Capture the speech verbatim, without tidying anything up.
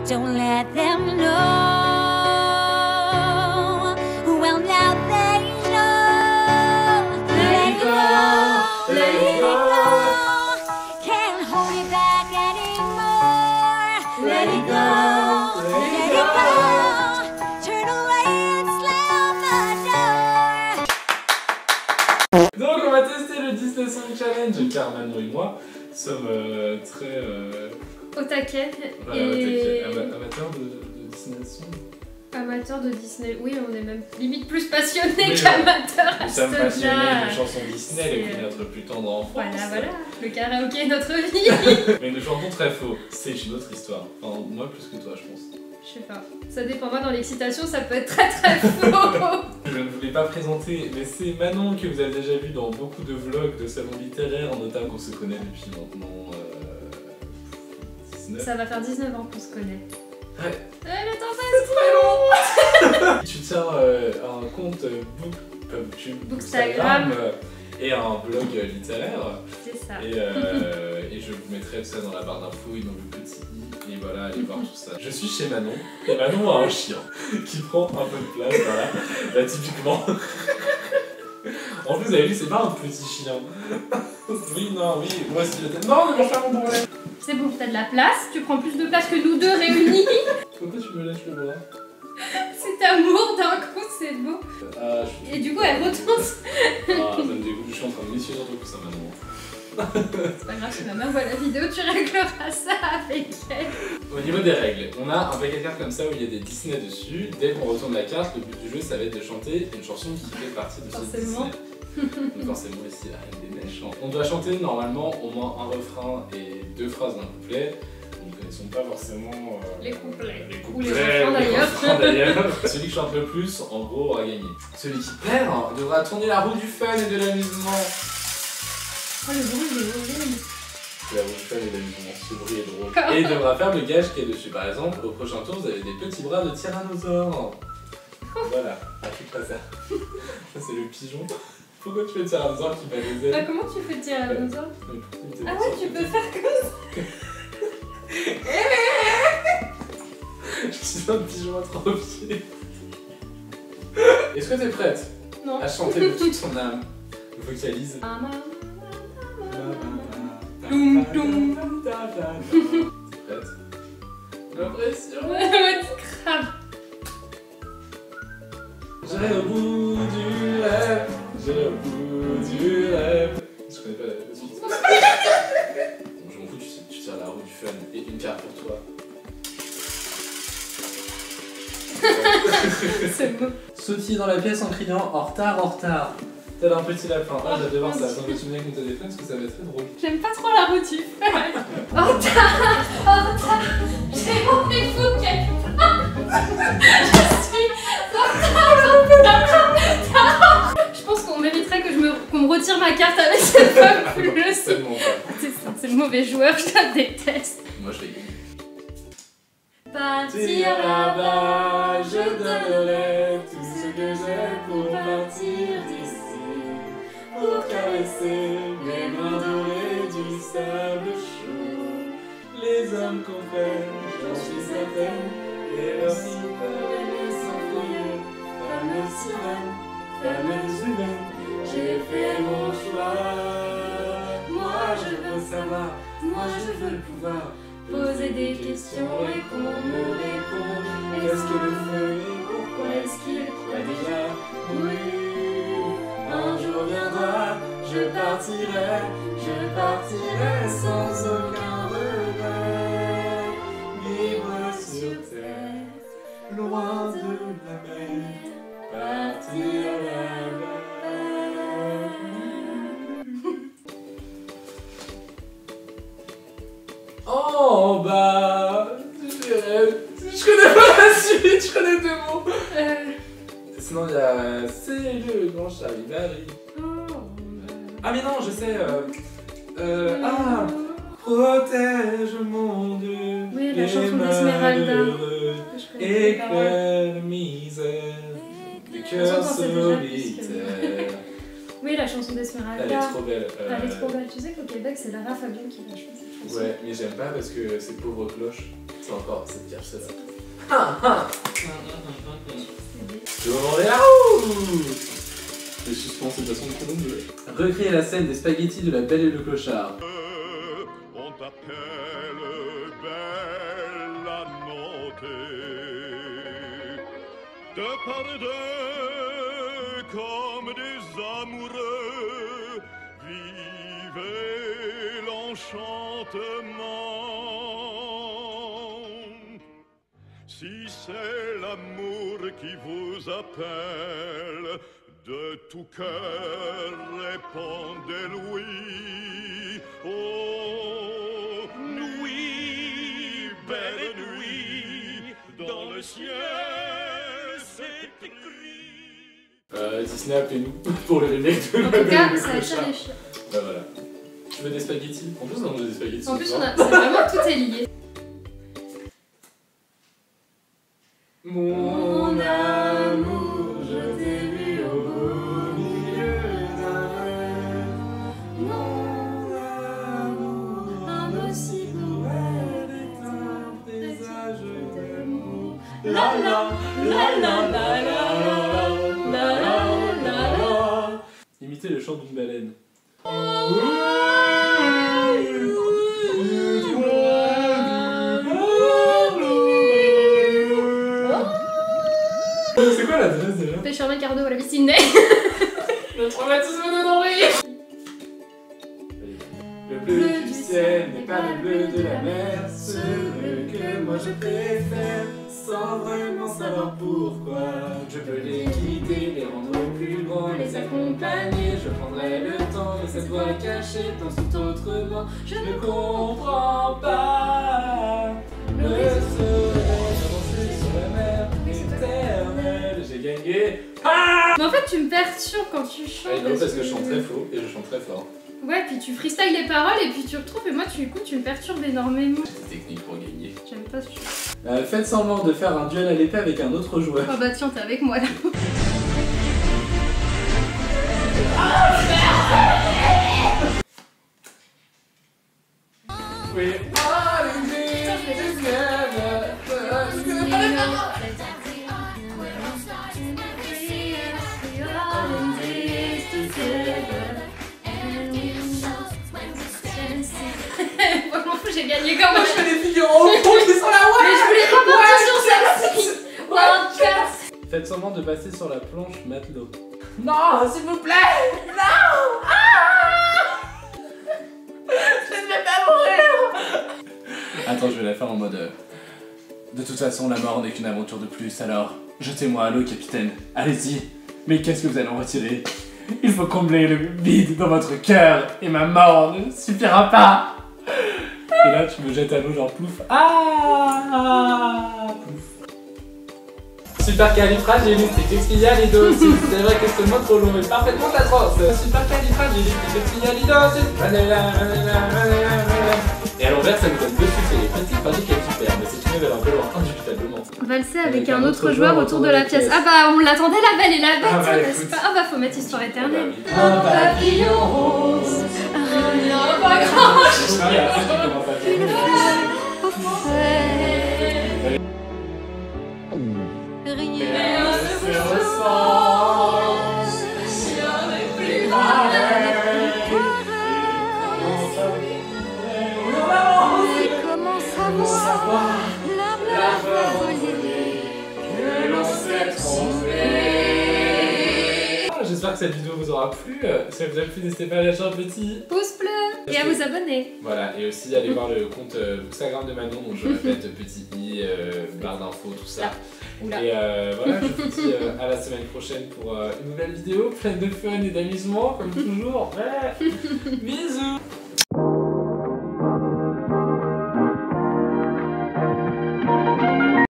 don't let them know. Well, now they know. Let it go, let it go. Can't hold it back anymore. Let it go, let it go. Turn away and slam the door. Donc on va tester le Disney Song Challenge car Manon et moi sommes euh, très euh, au taquet. voilà, Et... au taquet. Ama amateurs de, de Disney Song. Amateurs de Disney, oui, on est même limite plus passionnés Oui, qu'amateurs. Nous sommes passionnés de chansons Disney, les plus notre plus tendre enfance. Voilà, voilà, le karaoké est notre vie. Mais nous chantons très faux, c'est une autre histoire. Enfin, moi plus que toi, je pense. Je sais pas, ça dépend. Moi, dans l'excitation, ça peut être très très faux. Je ne voulais pas présenter, mais c'est Manon que vous avez déjà vu dans beaucoup de vlogs de salons littéraires, en notant qu'on se connaît depuis maintenant euh, dix-neuf. Ça va faire dix-neuf ans qu'on se connaît. Ouais. Euh, le temps passe trop long. Tu tiens euh, un compte book, euh, Bookstagram euh, et un blog littéraire. C'est ça. Et, euh, et je vous mettrai tout ça dans la barre d'infos, ils ont le petit i, et voilà, allez voir tout ça. Je suis chez Manon, et Manon a un chien qui prend un peu de place, voilà, là typiquement. En plus, vous avez vu, c'est pas un petit chien. Oui, non, oui, moi aussi j'étais. Non, ne mange pas mon problème. C'est bon, t'as de la place, tu prends plus de place que nous deux réunis. Pourquoi tu me lèches le bras? Cet amour d'un coup, c'est beau. Ah, je suis... Et du coup, elle retourne. Ah, ça me dégoûte, je suis en train de m'essuyer surtout que ça Manon. C'est pas grave, si ma mère voit la vidéo, tu régleras ça avec elle. Au niveau des règles, on a un paquet de cartes comme ça où il y a des Disney dessus. Dès qu'on retourne la carte, le but du jeu ça va être de chanter une chanson qui fait partie de ce Disney. Donc forcément ici la Reine des Neiges. On doit chanter normalement au moins un refrain et deux phrases d'un couplet. Nous ne connaissons pas forcément euh, les couplets. Les Ou les couplets, refrains d'ailleurs. Celui qui chante le plus, en gros, aura gagné. Celui qui perd devra tourner la roue du fun et de l'amusement. Oh, le bruit, il est horrible. La roue du fun et de l'amusement, ce bruit est drôle. Et il devra faire le gage qui est dessus. Par exemple, au prochain tour, vous avez des petits bras de tyrannosaure. Voilà, ah, fais pas ça. Ça, c'est le pigeon. Pourquoi tu fais tyrannosaure qui bat les ailes? Bah, comment tu fais tyrannosaure? euh, Ah ouais, tu peux faire comme ça. Je suis un pigeon atrophié. Est-ce que t'es prête? Non. À chanter de toute son âme? Vocalise. Toum toum. T'es prête? L'impression. Grave. J'ai le bout du rêve. J'ai le bout du rêve. Je connais pas la suite. Bon, je m'en fous, tu, tu tires la roue du fun et une carte pour toi. C'est beau. Sautiller dans la pièce en criant en retard, en retard. Tel un petit lapin. Ah, j'adore voir ça. Attends, je me souviens avec mon téléphone parce que ça va être très drôle. J'aime pas trop la roue du fun. En retard, en retard. J'ai rendez-vous quelque part. Je suis en retard. Je pense qu'on mériterait que je me, qu'on me retire ma carte avec cette femme plus. C'est tellement pas. C'est ça, c'est le mauvais joueur, je la déteste. Moi, je vais gagner. Partir là-bas, je donnerai tout ce que j'ai pour partir d'ici. Pour caresser mes mains dorées du sable chaud. Les hommes comprennent, j'en suis certaine, et leur citer s'enfuir. Fameuse sirène, fameuse humaine, j'ai fait mon choix. Moi je veux savoir, moi je veux le pouvoir. Poser des questions et qu'on me réponde. Qu'est-ce que le feu et pourquoi est-ce qu'il croit déjà? Oui, un jour viendra, je partirai, je partirai sans aucun regret. Vivre sur terre, loin de la mer, partir là-bas. En bas, je connais pas la suite, je connais deux mots. Euh... Sinon il y a c'est le grand Charivari. Ah mais non, je sais. Euh, euh, ah, protège mon Dieu. Oui, la chanson d'Esmeralda. Éclaire misère, des cœurs solitaires. Oui, la chanson d'Esmeralda. Elle est trop belle. Euh... Elle est trop belle. Tu sais qu'au Québec, c'est Lara Fabian qui l'a chanté. Ouais, mais j'aime pas parce que ces pauvres cloches, c'est encore cette pire celle-là. Ah ah Je vais m'en aller là. Le suspense est façon de colombe. Recréer la scène des spaghettis de La Belle et le Clochard. On t'appelle belle à noter. De part et deux, comme des amoureux, vivez l'enchantement. Si c'est l'amour qui vous appelle, de tout cœur répondez-lui. Oh, nuit, belle nuit, dans le ciel, c'est écrit. Euh, Disney, appelez-nous pour le remake de En La tout Belle cas, et le ça attire Clochard. les chiens. Bah voilà. Tu veux des spaghettis? En plus, on a mangé des spaghettis. En ce plus, soir. on a... c'est vraiment tout est lié. Mon amour, je t'ai vu au beau milieu d'un rêve. Mon amour, un aussi beau rêve est un présage d'amour. La la la la la la la la la la. Imitez le chant d'une baleine. C'est quoi l'adresse déjà? Pêcheur Ricardo à la piscine. Le traumatisme de Henri. Le bleu du ciel n'est pas le bleu de la mer, ce bleu que moi je préfère, sans vraiment savoir pourquoi. Je peux les quitter, les rendre plus grands, les accompagner, je prendrai le temps, mais cette voix cachée pense tout autrement. Je ne comprends pas. Le soleil avancé sur la mer éternelle, j'ai gagné. Ah! Mais en fait, tu me perturbes quand tu chantes. Ah, non, parce que je chante très faux et je chante très fort. Ouais, puis tu freestyles les paroles et puis tu retrouves, et moi, tu écoutes, tu me perturbes énormément. J'ai des techniques pour gagner. J'aime pas ce jeu. Euh, faites semblant de faire un duel à l'épée avec un autre joueur. Oh bah tiens, t'es avec moi là. Oui. Moi, je m'en fous, j'ai gagné quand même. Je fais des figurants qui sont là, ouais. Mais je voulais pas partir sur celle-ci. Wildcat. Faites semblant de passer sur la planche matelot. Non, s'il vous plaît. Attends, je vais la faire en mode... euh, De toute façon, la mort n'est qu'une aventure de plus, alors... Jetez-moi à l'eau, capitaine. Allez-y. Mais qu'est-ce que vous allez en retirer? Il faut combler le vide dans votre cœur, et ma mort ne suffira pas. Et là, tu me jettes à l'eau, genre plouf. Ah, plouf. Supercalifragilisticexpialidocious. C'est vrai que ce mot trop long est parfaitement atroce. Supercalifragilisticexpialidocious. Et à l'envers, ça nous donne deux succès. Les petites pratiques est super, mais c'est une nouvelle un peu loin, indubitablement. Valser avec un autre joueur autour de la pièce. Ah bah, on l'attendait, la belle et la bête, Ah bah, n'est-ce écoute. pas? Ah bah, faut mettre histoire éternelle. Un papillon rose. Rien, pas grand. Rien ne se ressent. Rien n'est plus Et comment savoir la peur volée que l'on s'est trompé. J'espère que cette vidéo vous aura plu. Si elle vous a plu, n'hésitez pas à lâcher un petit. pouce bleu et à vous abonner. Voilà, et aussi allez voir le compte euh, Instagram de Manon, donc je répète petit i, euh, barre d'infos, tout ça. Oula. Et euh, voilà, je vous dis euh, à la semaine prochaine pour euh, une nouvelle vidéo pleine de fun et d'amusement, comme toujours. Ouais. Bisous.